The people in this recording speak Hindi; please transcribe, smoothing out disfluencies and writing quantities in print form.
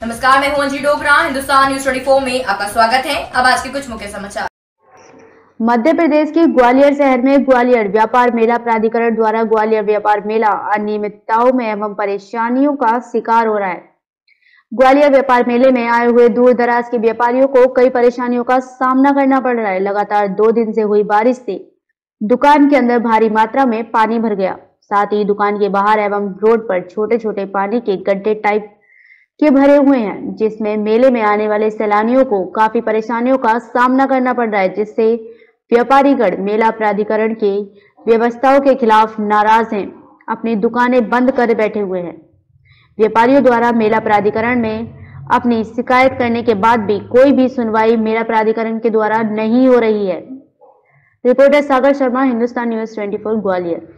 नमस्कार, मैं हूं अंजलि डोगरा। हिंदुस्तान न्यूज 24 में आपका स्वागत है। अब आज के कुछ मुख्य समाचार। मध्य प्रदेश के ग्वालियर शहर में ग्वालियर व्यापार मेला प्राधिकरण द्वारा ग्वालियर व्यापार मेला अनियमितताओं में एवं परेशानियों का शिकार हो रहा है। ग्वालियर व्यापार मेले में आए हुए दूर दराज के व्यापारियों को कई परेशानियों का सामना करना पड़ रहा है। लगातार 2 दिन से हुई बारिश से दुकान के अंदर भारी मात्रा में पानी भर गया। साथ ही दुकान के बाहर एवं रोड पर छोटे छोटे पानी के गड्ढे टाइप के भरे हुए हैं, जिसमें मेले में आने वाले सैलानियों को काफी परेशानियों का सामना करना पड़ रहा है, जिससे व्यापारीगण मेला प्राधिकरण की व्यवस्थाओं के खिलाफ नाराज हैं, अपनी दुकानें बंद कर बैठे हुए हैं। व्यापारियों द्वारा मेला प्राधिकरण में अपनी शिकायत करने के बाद भी कोई भी सुनवाई मेला प्राधिकरण के द्वारा नहीं हो रही है। Reporter Sagar Sharma, Hindustan News 24 Gwalior.